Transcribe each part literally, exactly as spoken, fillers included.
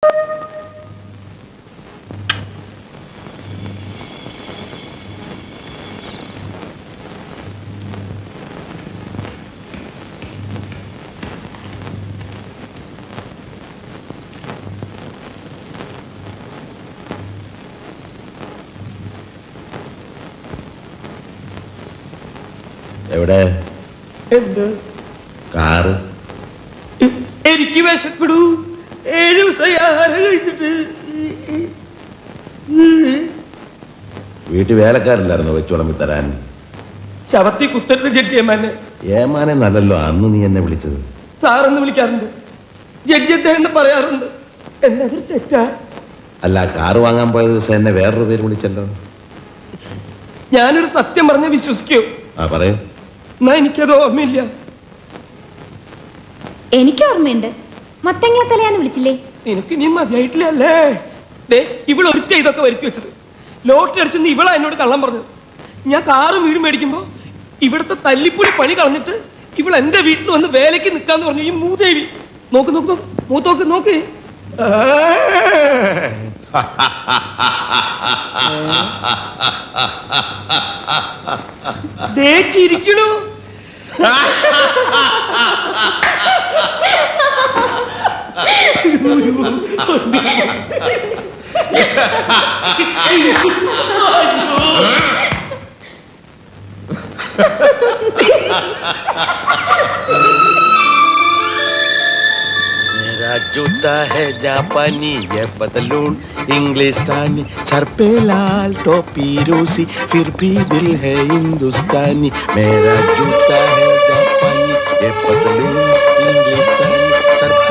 എവിടെ എന്ത് കാറ്? എനിക്ക് വിശക്കടൂ. ഏഴ് ദിവസമായി ആഹാരം കഴിച്ചിട്ട്. വീട്ടിൽ വേലക്കാരില്ലായിരുന്നു വെച്ചോളമ്പി തരാൻ? ശവത്തി കുത്തരുത് ജഡ്ജി ഏമാനെ. ഏമാനെ നല്ലല്ലോ അന്ന് നീ എന്നെ വിളിച്ചത്. സാറെന്ന് വിളിക്കാറുണ്ട്, ജഡ്ജി എന്ന് പറയാറുണ്ട്. എന്നതൊരു തെറ്റാ? അല്ല, കാറ് വാങ്ങാൻ പോയ ദിവസം എന്നെ വേറൊരു പേര് വിളിച്ചല്ലോ. ഞാനൊരു സത്യം പറഞ്ഞ് വിശ്വസിക്കൂ? ആ പറയൂ. എന്നാ എനിക്കത് ഓർമ്മയില്ല. എനിക്ക് ഓർമ്മയുണ്ട്. മത്തങ്ങ തലയാന്ന് വിളിച്ചില്ലേ? നിനക്ക് നീ മതിയായിട്ടില്ലല്ലേ? ഇവള് ഒരുത്ത ഇതൊക്കെ വരുത്തി വെച്ചത്. ലോട്ടറി അടിച്ചെന്ന് ഇവളാ എന്നോട് കള്ളം പറഞ്ഞത്. ഞാൻ കാറും വീടും മേടിക്കുമ്പോ ഇവിടുത്തെ തല്ലിപ്പൊടി പണി കളഞ്ഞിട്ട് ഇവൾ എന്റെ വീട്ടിൽ വന്ന് വേലയ്ക്ക് നിൽക്കാന്ന് പറഞ്ഞു. ഈ മൂദേവി നോക്ക് നോക്ക് നോക്ക് മൂത്തോക്ക് നോക്ക്. ചിരിക്കണു. मेरा जूता है जापानी, ये पतलून इंग्लिस्तानी, सर पे लाल टोपी रूसी, फिर भी दिल है हिंदुस्तानी. मेरा जूता है जापानी, ये पतलून इंग्लिस्तानी, सर पे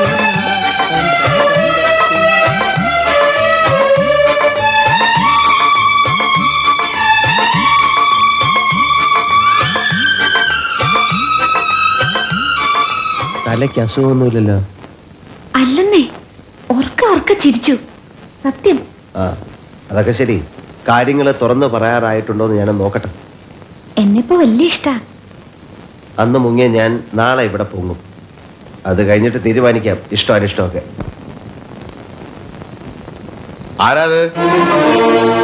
തലയ്ക്ക് അസുഖമൊന്നുമില്ലല്ലോ? അല്ലെന്നേ, ഓർക്ക ഓർക്ക ചിരിച്ചു. സത്യം. ആ അതൊക്കെ ശരി. കാര്യങ്ങൾ തുറന്നു പറയാറായിട്ടുണ്ടോന്ന് ഞാൻ നോക്കട്ടെ. എന്നെപ്പോ വലിയ ഇഷ്ടാ. അന്ന് മുങ്ങിയ ഞാൻ നാളെ ഇവിടെ പൊങ്ങും. അത് കഴിഞ്ഞിട്ട് തീരുമാനിക്കാം ഇഷ്ടം അനിഷ്ടമൊക്കെ. ആരാത്?